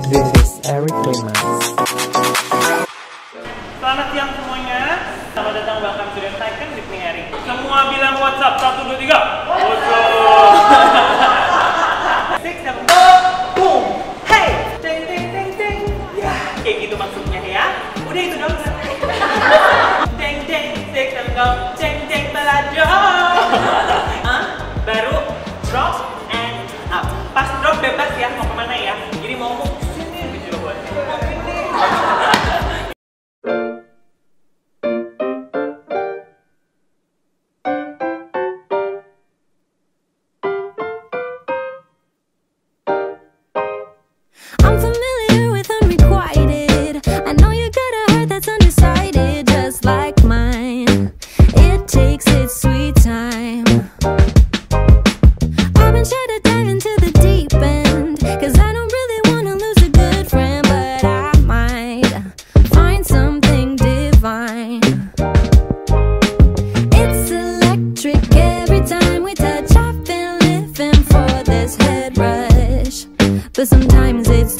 This is Eric Clemens. Selamat siang semuanya. Selamat datang welcome to the second with me Eric. Semua bilang WhatsApp 1 2 3. WhatsApp. 6 7 boom. Hey, ding ding ding ding. Ya, kayak gitu maksudnya ya. Udah itu dong. Ding ding 6 7 go. Ding ding belajar. Baru drop and up. Pas drop bebas ya mau kemana ya. Jadi mau sini gitu loh buat. I'm familiar with unrequited. I know you got a heart that's undecided, just like mine. It takes its sweet time. I've been shy to dive into the deep end, cause I don't really wanna lose a good friend, but I might find something divine. It's electric every time we touch. I've been living for this head rush, but sometimes it's